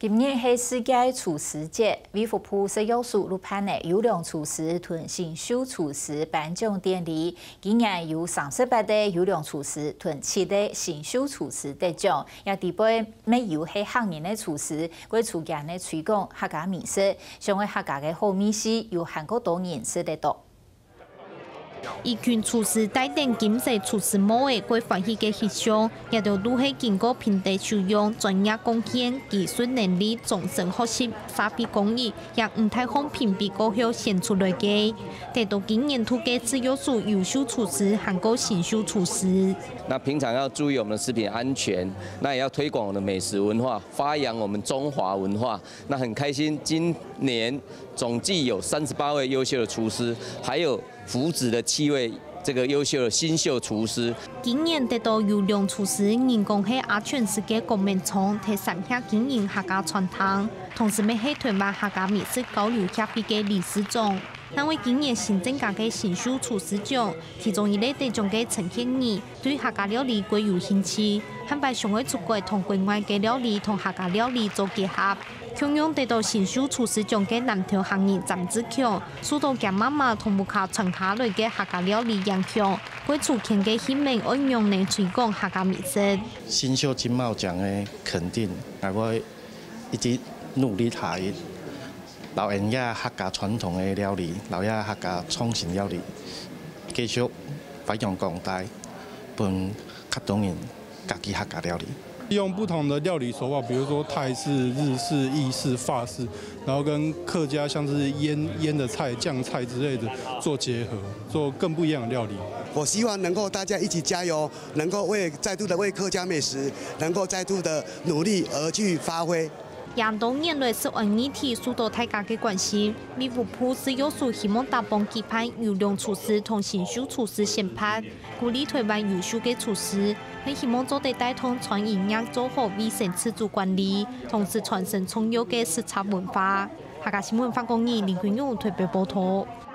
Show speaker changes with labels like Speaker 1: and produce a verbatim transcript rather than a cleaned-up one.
Speaker 1: 今年是世界厨师节，微服铺食药署举办的优良厨师同新秀厨师颁奖典礼，今年有三十八个优良厨师同七个新秀厨师得奖，也地杯没有系行业的厨师，为厨艺的推广客家美食，成为客家的好美食，有韩国多人识得到。
Speaker 2: 一群厨师带领金色厨师帽的过欢喜嘅翕相，也就都系经过平地修养、专业贡献、技术能力、终身学习、沙皮工艺，也唔太空评比高校选出来嘅，得到今年土嘅自由属优秀厨师、韩国新秀厨师。
Speaker 3: 那平常要注意我们的食品安全，那也要推广我们的美食文化，发扬我们中华文化。那很开心，今年总计有三十八位优秀的厨师，还有 扶植的七位这个优秀的新秀厨师，
Speaker 2: 今年得到优良厨师，人工系亚全世界国民创，提上下经营客家传统，同时咪系推广客家美食交流协会嘅理事长。那为今年新增加嘅新秀厨师奖，其中一类得奖嘅陈庆义对客家料理最有兴趣，汉摆上会出国同国外嘅料理同客家料理做结合。 同样得到新秀厨师奖嘅南条行业张志强，受到家妈妈同母卡传下来嘅客家料理影响，为出钱嘅希望按用能推广客家美食。
Speaker 4: 新秀金茂奖嘅肯定，我会一直努力下去，老人家客家传统嘅料理，老人客家创新料理，继续发扬光大，帮较多人家己客家料理。
Speaker 5: 用不同的料理手法，比如说泰式、日式、意式、法式，然后跟客家像是腌腌的菜、酱菜之类的做结合，做更不一样的料理。
Speaker 6: 我希望能够大家一起加油，能够为再度的为客家美食，能够再度的努力而去发挥。
Speaker 2: 廿多年来是按议题受到大家嘅关心，微服铺是有属希望大帮期盼优良厨师同新秀厨师选拔，鼓励推广优秀嘅厨师，并希望做得带动传营养做好卫生自主管理，同时传承重要嘅食材文化。客家新闻发公益林君勇特别报道。